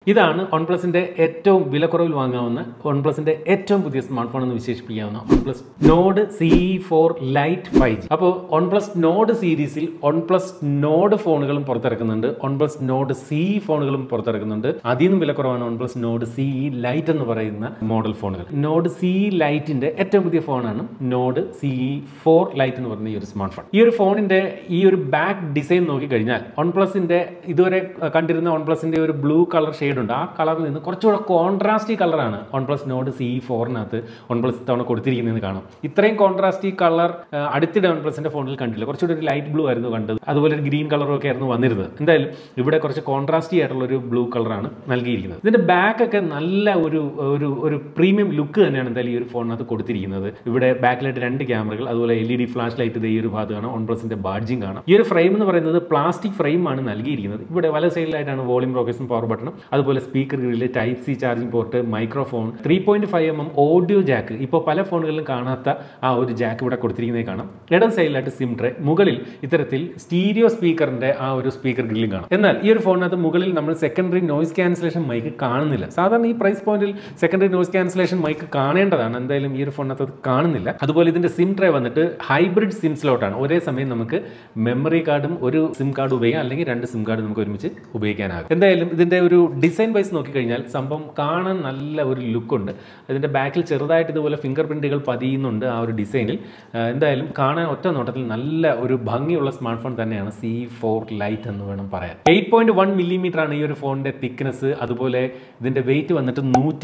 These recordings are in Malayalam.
ഇതാണ് OnePlusന്റെ ഏറ്റവും വിലക്കുറവിൽ വാങ്ങാവുന്ന OnePlusന്റെ ഏറ്റവും പുതിയ സ്മാർട്ട് ഫോൺ എന്ന് വിശേഷിപ്പിക്കാവുന്ന OnePlus Nord CE4 Lite 5G. അപ്പോൾ OnePlus Nord സീരീസിൽ OnePlus Nord ഫോണുകളും പുറത്തിറക്കുന്നുണ്ട്, OnePlus Nord CE ഫോണുകളും പുറത്തിറക്കുന്നുണ്ട്. അതിൽ നിന്നും വിലക്കുറവാണ് OnePlus Nord CE Lite എന്ന് പറയുന്ന മോഡൽ ഫോണുകൾ. Nord CE Liteന്റെ ഏറ്റവും പുതിയ ഫോണാണ് Nord CE4 Lite എന്ന് പറയുന്ന ഈ ഒരു സ്മാർട്ട് ഫോൺ. ഈ ഒരു ഫോണിന്റെ ഈ ഒരു ബാക്ക് ഡിസൈൻ നോക്കിക്കഴിഞ്ഞാൽ OnePlusന്റെ ഇതുവരെ കണ്ടിരുന്ന OnePlusന്റെ ഒരു ബ്ലൂ കളർ ഷെയ്ഡ് ഉണ്ട്. ആ കളറിൽ നിന്ന് കുറച്ചുകൂടെ കോൺട്രാസ്റ്റി കളറാണ് OnePlus Nord CE4നകത്ത് OnePlus ഇത്തവണ കൊടുത്തിരിക്കുന്നതെന്ന് കാണാം. ഇത്രയും കോൺട്രാസ്റ്റി കളർ അടുത്തിടെ OnePlusന്റെ ഫോണിൽ കണ്ടില്ല. കുറച്ചുകൂടി ഒരു ലൈറ്റ് ബ്ലൂ ആയിരുന്നു കണ്ടത്, അതുപോലെ ഒരു ഗ്രീൻ കളറും ഒക്കെ ആയിരുന്നു വന്നിരുന്നത്. എന്തായാലും ഇവിടെ കുറച്ച് കോൺട്രാസ്റ്റി ആയിട്ടുള്ള ഒരു ബ്ലൂ കളറാണ് നൽകിയിരിക്കുന്നത്. ഇതിന്റെ ബാക്ക് ഒക്കെ നല്ല ഒരു പ്രീമിയം ലുക്ക് തന്നെയാണ് എന്തായാലും ഈ ഒരു ഫോണിനകത്ത് കൊടുത്തിരിക്കുന്നത്. ഇവിടെ ബാക്കിലായിട്ട് 2 ക്യാമറകൾ, അതുപോലെ LED ഫ്ലാഷ് ലൈറ്റ് ഈ ഒരു ഭാഗത്ത് കാണാം. OnePlusന്റെ ബാഡ്ജിങ് കാണാം. ഈ ഒരു ഫ്രെയിം എന്ന് പറയുന്നത് പ്ലാസ്റ്റിക് ഫ്രെയിമാണ് നൽകിയിരിക്കുന്നത്. ഇവിടെ വല സൈഡിലായിട്ടാണ് വോളിയം റോക്കേഴ്സും പവർ ബട്ടണും, അതുപോലെ speaker grill, type C charging port, microphone, 3.5mm audio jack. ഇപ്പോൾ പല ഫോണുകളിലും കാണാത്ത ആ ഒരു ജാക്ക് ഇവിടെ കൊടുത്തിരിക്കുന്നത് കാണാം. ഇടം സൈഡിലായിട്ട് സിം ട്രേ, മുകളിൽ ഇത്തരത്തിൽ സ്റ്റീരിയോ സ്പീക്കറിന്റെ ആ ഒരു സ്പീക്കർ ഗ്രില്ലും കാണാം. എന്നാൽ ഈ ഒരു ഫോണിനകത്ത് മുകളിൽ നമ്മൾ സെക്കൻഡറി നോയ്സ് ക്യാൻസലേഷൻ മൈക്ക് കാണുന്നില്ല. സാധാരണ ഈ പ്രൈസ് പോയിന്റിൽ സെക്കൻഡറി നോയ്സ് ക്യാൻസലേഷൻ മൈക്ക് കാണേണ്ടതാണ്, എന്തായാലും ഈ ഒരു ഫോണിനകത്ത് അത് കാണുന്നില്ല. അതുപോലെ ഇതിന്റെ സിം ട്രേ വന്നിട്ട് ഹൈബ്രിഡ് സിം സ്ലോട്ടാണ്. ഒരേ സമയം നമുക്ക് മെമ്മറി കാർഡും ഒരു സിം കാർഡ് ഉപയോഗിക്കാം, അല്ലെങ്കിൽ 2 സിം കാർഡ് നമുക്ക് ഒരുമിച്ച് ഉപയോഗിക്കാനാകും. എന്തായാലും ഇതിന്റെ ഒരു ഡിസൈൻ വൈസ് നോക്കിക്കഴിഞ്ഞാൽ സംഭവം കാണാൻ നല്ല ഒരു ലുക്കുണ്ട്. ഇതിന്റെ ബാക്കിൽ ചെറുതായിട്ട് ഇതുപോലെ ഫിംഗർ പ്രിന്റുകൾ പതിയുന്നുണ്ട് ആ ഒരു ഡിസൈനിൽ. എന്തായാലും കാണാൻ ഒറ്റ നോട്ടത്തിൽ നല്ല ഒരു ഭംഗിയുള്ള സ്മാർട്ട് ഫോൺ തന്നെയാണ് CE4 Lite എന്ന് വേണം പറയാൻ. 8.1 മില്ലിമീറ്റർ ആണ് ഈ ഒരു ഫോണിന്റെ തിക്നെസ്. അതുപോലെ ഇതിന്റെ വെയിറ്റ് വന്നിട്ട്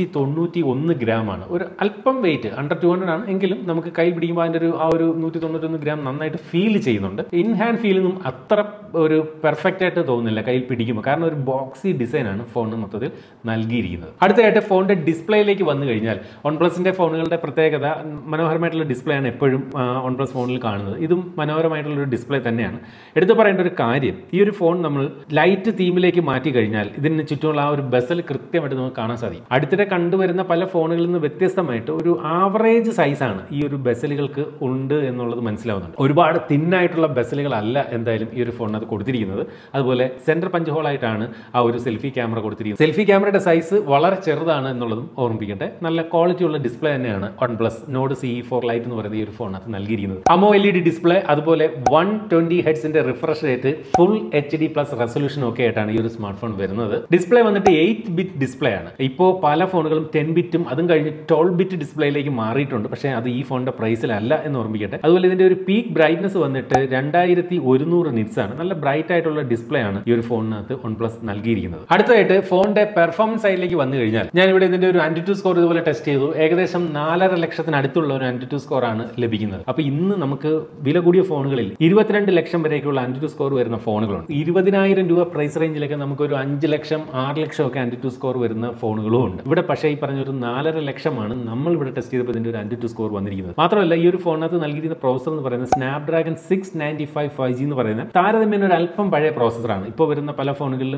191 ഗ്രാം ആണ്. ഒരു അല്പം വെയിറ്റ് അണ്ടർ 200 ആണ്, എങ്കിലും നമുക്ക് കയ്യിൽ പിടിക്കുമ്പോൾ അതിന്റെ ആ ഒരു 191 ഗ്രാം നന്നായിട്ട് ഫീൽ ചെയ്യുന്നുണ്ട്. ഇൻ ഹാൻഡ് ഫീലൊന്നും അത്ര ഒരു പെർഫെക്റ്റ് ആയിട്ട് തോന്നുന്നില്ല കയ്യിൽ പിടിക്കുമ്പോൾ, കാരണം ഒരു ബോക്സി ഡിസൈൻ ആണ് ഫോണിന് മൊത്തത്തിൽ നൽകിയിരിക്കുന്നത്. അടുത്തതായിട്ട് ഫോണിന്റെ ഡിസ്പ്ലേയിലേക്ക് വന്നു കഴിഞ്ഞാൽ OnePlusന്റെ ഫോണുകളുടെ പ്രത്യേകത മനോഹരമായിട്ടുള്ള ഡിസ്പ്ലേ ആണ് എപ്പോഴും OnePlus ഫോണിൽ കാണുന്നത്. ഇതും മനോഹരമായിട്ടുള്ള ഒരു ഡിസ്പ്ലേ തന്നെയാണ്. എടുത്തു പറയേണ്ട ഒരു കാര്യം, ഈ ഒരു ഫോൺ നമ്മൾ ലൈറ്റ് തീമിലേക്ക് മാറ്റി കഴിഞ്ഞാൽ ഇതിന് ചുറ്റുമുള്ള ആ ഒരു ബസൽ കൃത്യമായിട്ട് നമുക്ക് കാണാൻ സാധിക്കും. അടുത്തിടെ കണ്ടുവരുന്ന പല ഫോണുകളിൽ നിന്ന് വ്യത്യസ്തമായിട്ട് ഒരു ആവറേജ് സൈസാണ് ഈ ഒരു ബസലുകൾക്ക് ഉണ്ട് എന്നുള്ളത് മനസ്സിലാവുന്നുണ്ട്. ഒരുപാട് തിന്നായിട്ടുള്ള ബസലുകളല്ല എന്തായാലും ഈ ഒരു ഫോണിനകത്ത് കൊടുത്തിരിക്കുന്നത്. അതുപോലെ സെന്റർ പഞ്ച് ഹോൾ ആയിട്ടാണ് ആ ഒരു സെൽഫി ക്യാമറ കൊടുത്തിരിക്കുന്നത്. സെൽഫി ക്യാമറയുടെ സൈസ് വളരെ ചെറുതാണ് എന്നുള്ളതും ഓർമ്മിപ്പിക്കട്ടെ. നല്ല ക്വാളിറ്റിയുള്ള ഡിസ്പ്ലേ തന്നെയാണ് OnePlus Nord CE4 Lite എന്ന് പറയുന്ന ഈ ഒരു ഫോണിനകത്ത് നൽകിയിരിക്കുന്നത്. AMOLED ഡിസ്പ്ലേ, അതുപോലെ 120 ഹെർട്സിന്റെ refresh rate, full HD+ resolution ഒക്കെ ആയിട്ടാണ് ഈ ഒരു സ്മാർട്ട് ഫോൺ വരുന്നത്. ഡിസ്പ്ലേ വന്നിട്ട് 8-ബിറ്റ് ഡിസ്പ്ലേ ആണ്. ഇപ്പോൾ പല ഫോണുകളും 10-ബിറ്റും അതും കഴിഞ്ഞ് 12-ബിറ്റ് ഡിസ്പ്ലേയിലേക്ക് മാറിയിട്ടുണ്ട്. പക്ഷേ അത് ഈ ഫോണിന്റെ പ്രൈസിലല്ല എന്ന് ഓർമ്മിക്കട്ടെ. അതുപോലെ ഇതിന്റെ ഒരു പീക്ക് ബ്രൈറ്റ്നസ് വന്നിട്ട് 2100 നിറ്റ്സ് ആണ്. നല്ല ബ്രൈറ്റ് ആയിട്ടുള്ള ഡിസ്പ്ലേ ആണ് ഈ ഒരു ഫോണിനകത്ത് OnePlus നൽകിയിരിക്കുന്നത്. അടുത്തതായിട്ട് ഫോണിന്റെ പെർഫോമൻസ് സൈഡിലേക്ക് വന്നു കഴിഞ്ഞാൽ ഞാൻ ഇവിടെ ഇതിന്റെ ഒരു AnTuTu സ്കോർ ഇതുപോലെ ടെസ്റ്റ് ചെയ്തു. ഏകദേശം 4.5 ലക്ഷത്തിനടുത്തുള്ള ഒരു AnTuTu സ്കോർ ആണ് ലഭിക്കുന്നത്. അപ്പോൾ ഇന്ന് നമുക്ക് വില കൂടിയ ഫോണുകളിൽ 22 ലക്ഷം വരെയൊക്കെയുള്ള AnTuTu സ്കോർ വരുന്ന ഫോണുകളുണ്ട്. 20,000 രൂപ പ്രൈസ് റേഞ്ചിലേക്ക് നമുക്കൊരു 5 ലക്ഷം 6 ലക്ഷം ഒക്കെ AnTuTu സ്കോർ വരുന്ന ഫോണുകളും ഉണ്ട്. ഇവിടെ പക്ഷേ ഈ പറഞ്ഞ ഒരു 4.5 ലക്ഷമാണ് നമ്മൾ ഇവിടെ ടെസ്റ്റ് ചെയ്തപ്പോൾ ഇതിന്റെ ഒരു AnTuTu സ്കോർ വന്നിരിക്കുന്നത്. മാത്രമല്ല ഈ ഒരു ഫോണിനകത്ത് നൽകിയിരുന്ന പ്രോസസർ എന്ന് പറയുന്നത് Snapdragon 695 5G എന്ന് പറയുന്ന താരതമ്യേന ഒരു അല്പം പഴയ പ്രോസസറാണ്. ഇപ്പോൾ വരുന്ന പല ഫോണുകളിലും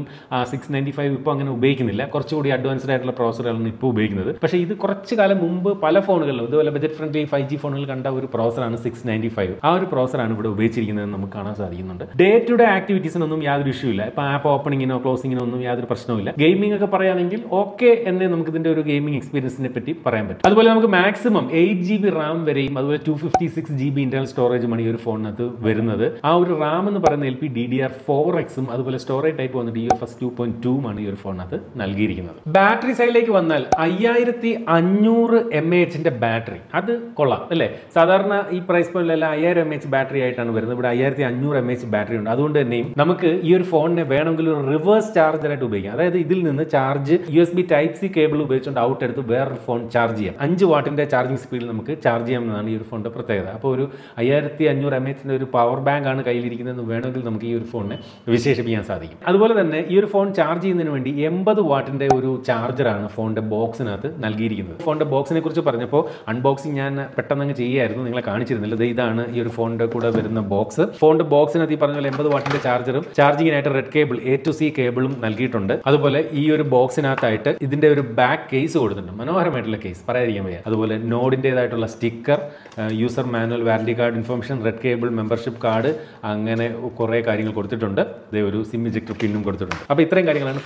695 ഇപ്പോൾ അങ്ങനെ ഉപയോഗിക്കുന്നില്ല. കുറച്ചുകൂടി അഡ്വാൻസ്ഡ് ആയിട്ടുള്ള പ്രോസസറാണ് ഇപ്പോൾ ഉപയോഗിക്കുന്നത്. പക്ഷേ ഇത് കുറച്ച് കാലം മുമ്പ് പല ഫോണുകളിലും ഇതുപോലെ ബജറ്റ് ഫ്രണ്ട്ലി 5G ഫോണുകൾ കണ്ട ഒരു പ്രോസസറാണ് 695. ആ ഒരു പ്രോസസറാണ് ഇവിടെ ഉപയോഗിച്ചിരിക്കുന്നത് നമുക്ക് കാണാൻ സാധിക്കുന്നുണ്ട്. ഡേ ടു ഡേ ആക്ടിവിറ്റീസിനൊന്നും യാതൊരു ഇഷ്യൂ ഇല്ല. ഇപ്പോൾ ആപ്പ് ഓപ്പണിങ്ങിനോ ക്ലോസിങ്ങിനോ ഒന്നും യാതൊരു പ്രശ്നവുമില്ല. ഗെയിമിംഗ് ഒക്കെ പറയുകയാണെങ്കിൽ ഓക്കെ എന്നേ നമുക്ക് ഇതിന്റെ ഒരു ഗെയിമിംഗ് എക്സ്പീരിയൻസിനെ പറ്റി പറയാൻ പറ്റും. അതുപോലെ നമുക്ക് മാക്സിമം 8GB റാം വരെയും അതുപോലെ 256GB ഇന്റർണൽ സ്റ്റോറേജുമാണ് ഈ ഒരു ഫോണിനകത്ത് വരുന്നത്. ആ ഒരു റാം എന്ന് പറയുന്ന LPDDR4X അതുപോലെ സ്റ്റോറേജ് ടൈപ്പ് വന്നിട്ട് UFS 2.2 ആണ് ഈ ഒരു ഫോണിനകത്ത് നൽകിയിരിക്കുന്നത്. ബാറ്ററി സൈഡിലേക്ക് വന്നാൽ 5500 mAh ബാറ്ററി, അത് കൊള്ളാം അല്ലേ? സാധാരണ ഈ പ്രൈസ് പോയിന്റിലെല്ലാം 5000 mAh ബാറ്ററി ആയിട്ടാണ് വരുന്നത്. ഇവിടെ 5500 mAh ബാറ്ററി ഉണ്ട്. അതുകൊണ്ട് തന്നെയും നമുക്ക് ഈ ഒരു ഫോണിനെ വേണമെങ്കിൽ ഒരു റിവേഴ്സ് ചാർജറായിട്ട് ഉപയോഗിക്കാം. അതായത് ഇതിൽ നിന്ന് ചാർജ് USB Type-C കേബിൾ ഉപയോഗിച്ചുകൊണ്ട് ഔട്ട് എടുത്ത് വേറൊരു ഫോൺ ചാർജ് ചെയ്യാം. 5 വാട്ടിന്റെ ചാർജിംഗ് സ്പീഡിൽ നമുക്ക് ചാർജ് ചെയ്യാമെന്നതാണ് ഈ ഒരു ഫോണിന്റെ പ്രത്യേകത. അപ്പോൾ ഒരു 5500 mAh ഒരു പവർ ബാങ്ക് ആണ് കയ്യിലിരിക്കുന്നതെന്ന് വേണമെങ്കിൽ നമുക്ക് ഈ ഒരു ഫോണിനെ വിശേഷിപ്പിക്കാൻ സാധിക്കും. അതുപോലെ തന്നെ ഈ ഒരു ഫോൺ ചാർജ് ചെയ്യുന്നതിന് വേണ്ടി 80 വാട്ടിന്റെ ഒരു ചാർജറാണ് ഫോണിന്റെ ബോക്സിനകത്ത് നൽകിയിരിക്കുന്നത്. ഫോണിന്റെ ബോക്സിനെ കുറിച്ച് പറഞ്ഞപ്പോൾ അൺബോക്സിംഗ് ഞാൻ പെട്ടെന്ന് അങ്ങ് ചെയ്യായിരുന്നു, നിങ്ങളെ കാണിച്ചിരുന്നില്ല. ഇതാണ് ഈ ഒരു ഫോണിന്റെ കൂടെ വരുന്ന ബോക്സ്. ഫോണിന്റെ ബോക്സിനകത്ത് ഈ പറഞ്ഞ പോലെ 80 വാട്ടിന്റെ ചാർജറും ചാർജിങ്ങിനായിട്ട് red cable A to C കേബിളും നൽകിയിട്ടുണ്ട്. അതുപോലെ ഈ ഒരു ബോക്സിനകത്തായിട്ട് ഇതിന്റെ ഒരു ബാക്ക് കേസ് കൊടുത്തിട്ടുണ്ട്. മനോഹരമായിട്ടുള്ള കേസ്, പറയാതിരിക്കാൻ വയ്യ. അതുപോലെ നോഡിൻ്റെതായിട്ടുള്ള sticker, user manual, warranty card information, red cable, membership card, അങ്ങനെ കുറേ കാര്യങ്ങൾ കൊടുത്തിട്ടുണ്ട്. ഇതേ ഒരു സിം ഇജക്ടർ പിന്നും കൊടുത്തിട്ടുണ്ട്. അപ്പോൾ ഇത്രയും കാര്യങ്ങളാണ് ഫോണിന്റെ ബോക്സിനകത്ത്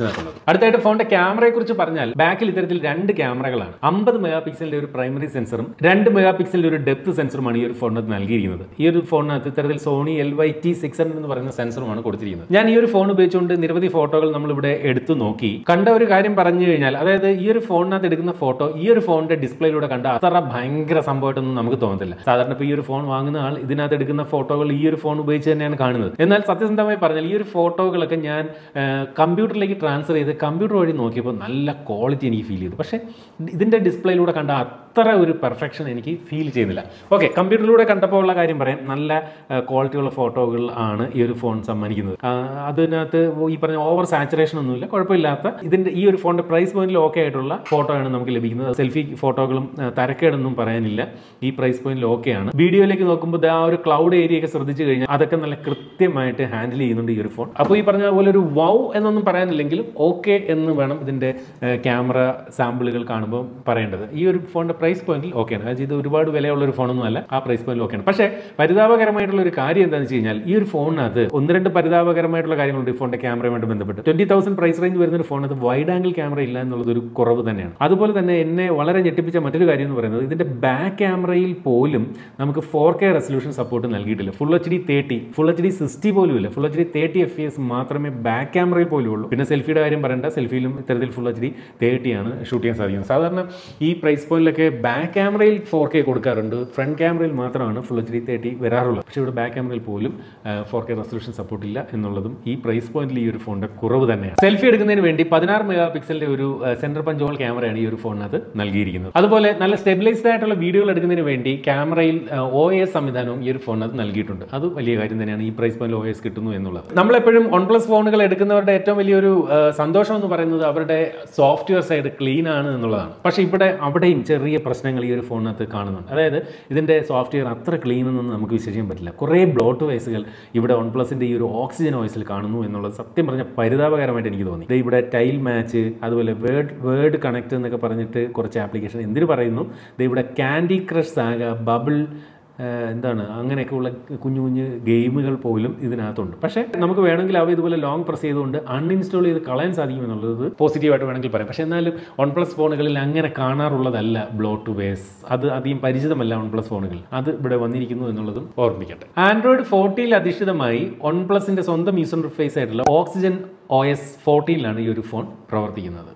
ഇതിനകത്തുള്ളത്. അടുത്തായിട്ട് ഫോണിന്റെ ക്യാമറയെ കുറിച്ച് പറഞ്ഞാൽ ബാക്കിൽ ഇത്തരത്തിൽ 2 ക്യാമറകളാണ്. 50 മെഗാ പിക്സലിന്റെ ഒരു പ്രൈമറി സെൻസറും 2 മെഗാ പിക്സലിന്റെ ഒരു ഡെപ്ത് സെൻസറുമാണ് ഈ ഒരു ഫോണിനകത്ത് നൽകിയിരിക്കുന്നത്. ഈ ഒരു ഫോണിനകത്ത് ഇത്തരത്തിൽ സോണി LYT600 എന്ന് പറയുന്ന സെൻസറുമാണ് കൊടുത്തിരിക്കുന്നത്. ഞാൻ ഈ ഒരു ഫോൺ ഉപയോഗിച്ചുകൊണ്ട് നിരവധി ഫോട്ടോകൾ നമ്മളിവിടെ എടുത്തു നോക്കി. കണ്ട ഒരു കാര്യം പറഞ്ഞു കഴിഞ്ഞാൽ, അതായത് ഈ ഒരു ഫോണിനകത്ത് എടുക്കുന്ന ഫോട്ടോ ഈ ഒരു ഫോണിന്റെ ഡിസ്പ്ലേയിലൂടെ കണ്ട അത്ര ഭയങ്കര സംഭവമായിട്ടൊന്നും നമുക്ക് തോന്നത്തില്ല. സാധാരണ ഇപ്പോൾ ഈ ഒരു ഫോൺ വാങ്ങുന്ന ആൾ ഇതിനകത്ത് എടുക്കുന്ന ഫോട്ടോകൾ ഈ ഒരു ഫോൺ ഉപയോഗിച്ച് തന്നെയാണ് കാണുന്നത്. എന്നാൽ സത്യസന്ധമായി പറഞ്ഞാൽ ഈ ഒരു ഫോട്ടോകളൊക്കെ ഞാൻ കമ്പ്യൂട്ടറിലേക്ക് ട്രാൻസ്ഫർ ചെയ്ത് കമ്പ്യൂട്ടർ വഴി നോക്കിയപ്പോൾ നല്ല ക്വാളിറ്റി എനിക്ക് ഫീൽ ചെയ്തു. പക്ഷേ ഇതിൻ്റെ ഡിസ്പ്ലേയിലൂടെ കണ്ട അത്ര ഒരു പെർഫെക്ഷൻ എനിക്ക് ഫീൽ ചെയ്യുന്നില്ല. ഓക്കെ, കമ്പ്യൂട്ടറിലൂടെ കണ്ടപ്പോൾ ഉള്ള കാര്യം പറയാം, നല്ല ക്വാളിറ്റിയുള്ള ഫോട്ടോകൾ ആണ് ഈ ഒരു ഫോൺ സമ്മാനിക്കുന്നത്. അതിനകത്ത് ഈ പറഞ്ഞ ഓവർ സാച്ചുറേഷൻ ഒന്നുമില്ല, കുഴപ്പമില്ലാത്ത ഇതിൻ്റെ ഈ ഒരു ഫോണിൻ്റെ പ്രൈസ് പോയിന്റിൽ ഓക്കെ ആയിട്ടുള്ള ഫോട്ടോ ആണ് നമുക്ക് ലഭിക്കുന്നത്. സെൽഫി ഫോട്ടോകളും തരക്കേടൊന്നും പറയാനില്ല, ഈ പ്രൈസ് പോയിന്റിൽ ഓക്കെയാണ്. വീഡിയോയിലേക്ക് നോക്കുമ്പോൾ ആ ഒരു ക്ലൗഡ് ഏരിയ ഒക്കെ ശ്രദ്ധിച്ചു കഴിഞ്ഞാൽ അതൊക്കെ നല്ല കൃത്യമായിട്ട് ഹാൻഡിൽ ചെയ്യുന്നുണ്ട് ഈ ഒരു ഫോൺ. അപ്പോൾ ഈ പറഞ്ഞ പോലെ ഒരു വൗ എന്നൊന്നും പറയാനില്ലെങ്കിലും ഓക്കെ എന്ന് വേണം ഇതിൻ്റെ ക്യാമറ സാമ്പിളുകൾ കാണുമ്പോൾ പറയേണ്ടത്. ഈ ഒരു ഫോണിൻ്റെ പ്രൈസ് പോയിന്റിൽ ഓക്കെയാണ്. അതായത് ഇത് ഒരുപാട് വിലയുള്ള ഒരു ഫോണൊന്നും അല്ല, ആ പ്രൈസ് പോയിന്റിൽ ഓക്കെയാണ്. പക്ഷേ പരിതാപകരമായിട്ടുള്ള ഒരു കാര്യം എന്താണെന്ന് വെച്ച് കഴിഞ്ഞാൽ ഈ ഒരു ഫോണിനകത്ത് 1-2 പരിതാപകരമായിട്ടുള്ള കാര്യങ്ങളുണ്ട് ഈ ഫോണിൻ്റെ ക്യാമറയുമായിട്ട് ബന്ധപ്പെട്ട്. 20,000 പ്രൈസ് റേഞ്ച് വരുന്ന ഒരു ഫോണിനകത്ത് വൈഡ് ആംഗിൾ ക്യാമറ ഇല്ല എന്നുള്ളത് ഒരു കുറവ് തന്നെയാണ്. അതുപോലെ തന്നെ എന്നെ വളരെ ഞെട്ടിപ്പിച്ച മറ്റൊരു കാര്യം എന്ന് പറയുന്നത് ഇതിൻ്റെ ബാക്ക് ക്യാമറയിൽ പോലും നമുക്ക് 4K റെസൊല്യൂഷൻ സപ്പോർട്ട് നൽകിയിട്ടില്ല. ഫുൾ HD 30, ഫുൾ HD 60 പോലും ഇല്ല. ഫുൾ HD 30 FPS മാത്രമേ ബാക്ക് ക്യാമറയിൽ പോലും ഉള്ളൂ. പിന്നെ സെൽഫിയുടെ കാര്യം പറയേണ്ട, സെൽഫിയിലും ഇത്തരത്തിൽ ഫുൾ HD 30 ആണ് ഷൂട്ട് ചെയ്യാൻ സാധിക്കുന്നത്. സാധാരണ ഈ പ്രൈസ് പോയിന്റിലൊക്കെ ബാക്ക് ക്യാമറയിൽ 4K കൊടുക്കാറുണ്ട്, ഫ്രണ്ട് ക്യാമറയിൽ മാത്രമാണ് ഫുൾ HD 30 വരാറുള്ളത്. പക്ഷേ ഇവിടെ ബാക്ക് ക്യാമറയിൽ പോലും 4K റെസൊല്യൂഷൻ സപ്പോർട്ട് ഇല്ല എന്നുള്ളതും ഈ പ്രൈസ് പോയിന്റിൽ ഈ ഒരു ഫോണിന്റെ കുറവ് തന്നെയാണ്. സെൽഫി എടുക്കുന്നതിന് വേണ്ടി 16 മെഗാ പിക്സലിന്റെ ഒരു സെന്റർ പഞ്ച് ഹോൾ ക്യാമറയാണ് ഈ ഒരു ഫോണിനകത്ത് നൽകിയിരിക്കുന്നത്. അതുപോലെ നല്ല സ്റ്റെബിലൈസ്ഡ് ആയിട്ടുള്ള വീഡിയോകൾ എടുക്കുന്നതിന് വേണ്ടി ക്യാമറയിൽ OS സംവിധാനവും ഈ ഒരു ഫോണിനകത്ത് നൽകിയിട്ടുണ്ട്. അത് വലിയ കാര്യം തന്നെയാണ്, ഈ പ്രൈസ് പോയിന്റിൽ OS കിട്ടുന്നു എന്നുള്ളത്. നമ്മളെപ്പോഴും OnePlus ഫോണുകൾ എടുക്കുന്നവരുടെ ഏറ്റവും വലിയൊരു സന്തോഷം എന്ന് പറയുന്നത് അവരുടെ സോഫ്റ്റ്വെയർ സൈഡ് ക്ലീൻ ആണ് എന്നുള്ളതാണ്. പക്ഷേ അവിടെയും ചെറിയ പ്രശ്നങ്ങൾ ഈ ഒരു ഫോണിനകത്ത് കാണുന്നുണ്ട്. അതായത് ഇതിൻ്റെ സോഫ്റ്റ്വെയർ അത്ര ക്ലീൻ എന്നൊന്നും നമുക്ക് വിശ്വസിക്കാൻ പറ്റില്ല. കുറേ ബ്ലോട്ട് വൈസുകൾ ഇവിടെ OnePlusന്റെ ഈ ഒരു ഓക്സിജൻ OSൽ കാണുന്നു എന്നുള്ളത് സത്യം പറഞ്ഞ പരിതാപകരമായിട്ട് എനിക്ക് തോന്നി. ഇവിടെ ടൈൽ മാച്ച്, അതുപോലെ വേർഡ് കണക്ട് എന്നൊക്കെ പറഞ്ഞിട്ട് കുറച്ച് ആപ്ലിക്കേഷൻ എന്തിനു പറയുന്നു. ഇവിടെ ക്യാൻഡി ക്രഷ് സാഗ, ബബിൾ, എന്താണ് അങ്ങനെയൊക്കെയുള്ള കുഞ്ഞു കുഞ്ഞു ഗെയിമുകൾ പോലും ഇതിനകത്തുണ്ട്. പക്ഷേ നമുക്ക് വേണമെങ്കിൽ അവ ഇതുപോലെ ലോങ് പ്രസ് ചെയ്തുകൊണ്ട് അൺഇൻസ്റ്റാൾ ചെയ്ത് കളയാൻ സാധിക്കുമെന്നുള്ളത് പോസിറ്റീവായിട്ട് വേണമെങ്കിൽ പറയാം. പക്ഷേ എന്നാലും OnePlus ഫോണുകളിൽ അങ്ങനെ കാണാറുള്ളതല്ല ബ്ലോട്ട് വേസ്. അത് അധികം പരിചിതമല്ല OnePlus ഫോണുകളിൽ. അത് ഇവിടെ വന്നിരിക്കുന്നു എന്നുള്ളതും ഓർമ്മിക്കട്ടെ. Android 14 അധിഷ്ഠിതമായി OnePlusന്റെ സ്വന്തം യൂസർ ഇന്റർഫേസ് ആയിട്ടുള്ള ഓക്സിജൻ OS 14 ഈ ഒരു ഫോൺ പ്രവർത്തിക്കുന്നത്.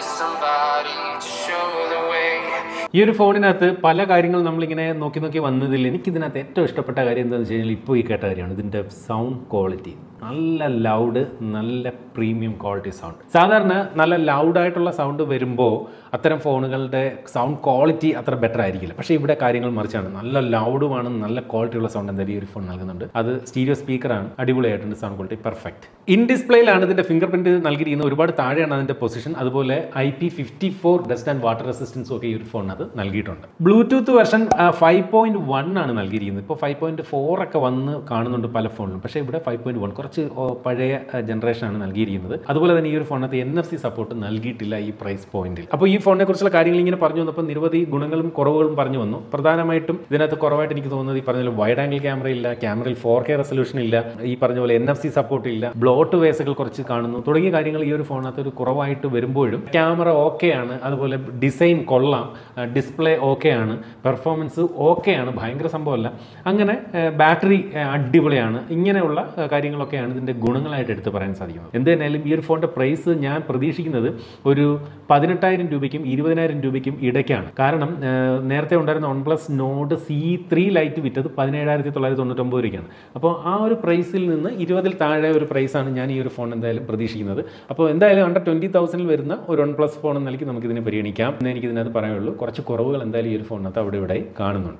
ഈ ഒരു ഫോണിനകത്ത് പല കാര്യങ്ങൾ നമ്മളിങ്ങനെ നോക്കി വന്നതിൽ എനിക്കിതിനകത്ത് ഏറ്റവും ഇഷ്ടപ്പെട്ട കാര്യം എന്താണെന്ന് വെച്ച് കഴിഞ്ഞാൽ ഇപ്പോൾ ഈ കേട്ട കാര്യമാണ് ഇതിൻ്റെ സൗണ്ട് ക്വാളിറ്റി. നല്ല ലൗഡ്, നല്ല പ്രീമിയം ക്വാളിറ്റി സൗണ്ട്. സാധാരണ നല്ല ലൗഡായിട്ടുള്ള സൗണ്ട് വരുമ്പോൾ അത്തരം ഫോണുകളുടെ സൗണ്ട് ക്വാളിറ്റി അത്ര ബെറ്റർ ആയിരിക്കില്ല. പക്ഷേ ഇവിടെ കാര്യങ്ങൾ മറിച്ചാണ്. നല്ല ലൗഡുമാണ്, നല്ല ക്വാളിറ്റിയുള്ള സൗണ്ട് എന്തായാലും ഈ ഒരു ഫോൺ നൽകുന്നുണ്ട്. അത് സ്റ്റീരിയോ സ്പീക്കറാണ്, അടിപൊളിയായിട്ടുണ്ട് സൗണ്ട് ക്വാളിറ്റി, പെർഫെക്റ്റ്. ഇൻ ഡിസ്പ്ലേയിലാണ് ഇതിൻ്റെ ഫിംഗർ പ്രിന്റ് നൽകിയിരിക്കുന്നത്. ഒരുപാട് താഴെയാണ് അതിൻ്റെ പൊസിഷൻ. അതുപോലെ IP54 ഡസ്റ്റ് ആൻഡ് വാട്ടർ റെസിസ്റ്റൻസും ഒക്കെ ഈ ഒരു ഫോണിനകത്ത് നൽകിയിട്ടുണ്ട്. ബ്ലൂടൂത്ത് വെർഷൻ 5.1 ആണ് നൽകിയിരിക്കുന്നത്. ഇപ്പോൾ 5.4 ഒക്കെ വന്ന് കാണുന്നുണ്ട് പല ഫോണിലും. പക്ഷേ ഇവിടെ 5.1 കുറച്ച് പഴയ ജനറേഷനാണ് നൽകിയിരിക്കുന്നത്. അതുപോലെ തന്നെ ഈ ഒരു ഫോണിനകത്ത് NFC സപ്പോർട്ട് നൽകിയിട്ടില്ല ഈ പ്രൈസ് പോയിന്റിൽ. അപ്പോൾ ഈ ഫോണിനെ കുറിച്ചുള്ള കാര്യങ്ങൾ ഇങ്ങനെ പറഞ്ഞു വന്നപ്പോൾ നിരവധി ഗുണങ്ങളും കുറവുകളും പറഞ്ഞു വന്നു. പ്രധാനമായിട്ടും ഇതിനകത്ത് കുറവായിട്ട് എനിക്ക് തോന്നുന്നത് ഈ പറഞ്ഞ പോലെ വൈഡ് ആംഗിൾ ക്യാമറ ഇല്ല, ക്യാമറയിൽ 4K റെസൊല്യൂഷൻ ഇല്ല, ഈ പറഞ്ഞ പോലെ NFC സപ്പോർട്ട് ഇല്ല, ബ്ലോട്ട് വേസുകൾ കുറച്ച് കാണുന്നു തുടങ്ങിയ കാര്യങ്ങൾ ഈ ഒരു ഫോണിനകത്ത് ഒരു കുറവായിട്ട് വരുമ്പോഴും ക്യാമറ ഓക്കെയാണ്, അതുപോലെ ഡിസൈൻ കൊള്ളാം, ഡിസ്പ്ലേ ഓക്കെയാണ്, പെർഫോമൻസ് ഓക്കെയാണ്, ഭയങ്കര സംഭവമല്ല, അങ്ങനെ ബാറ്ററി അടിപൊളിയാണ്. ഇങ്ങനെയുള്ള കാര്യങ്ങളൊക്കെയാണ് ഇതിൻ്റെ ഗുണങ്ങളായിട്ട് എടുത്ത് പറയാൻ സാധിക്കുന്നത്. എന്ത് തന്നെയാലും ഈ ഒരു ഫോണിൻ്റെ പ്രൈസ് ഞാൻ പ്രതീക്ഷിക്കുന്നത് ഒരു 18,000 രൂപയ്ക്കും 20,000 രൂപയ്ക്കും ഇടയ്ക്കാണ്. കാരണം നേരത്തെ ഉണ്ടായിരുന്ന OnePlus Nord C3 ലൈറ്റ് വിറ്റത് 17,999 രൂപയ്ക്കാണ്. അപ്പോൾ ആ ഒരു പ്രൈസിൽ നിന്ന് 20,000 താഴെ ഒരു പ്രൈസാണ് ഞാൻ ഈ ഒരു ഫോൺ എന്തായാലും പ്രതീക്ഷിക്കുന്നത്. അപ്പോൾ എന്തായാലും അണ്ടർ 20,000 വരുന്ന ഒരു OnePlus ഫോൺ നൽകി നമുക്കിതിനെ പരിഗണിക്കാം എന്ന് എനിക്കിതിനകത്ത് പറയുള്ളൂ. കുറച്ച് കുറവുകൾ എന്തായാലും ഈ ഒരു ഫോണിനകത്ത് അവിടെ ഇവിടെ കാണുന്നുണ്ട്.